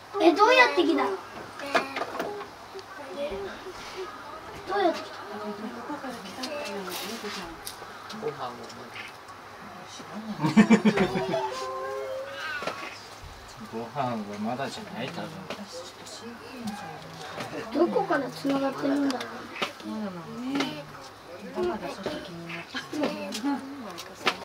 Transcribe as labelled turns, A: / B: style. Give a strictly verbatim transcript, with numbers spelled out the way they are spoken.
A: え、どうやって来たの？どうやって来た？
B: ご飯を
C: ご飯はまだじゃない多分。
A: どこから繋がってるんだろう。
D: まだまだちょっと気になって。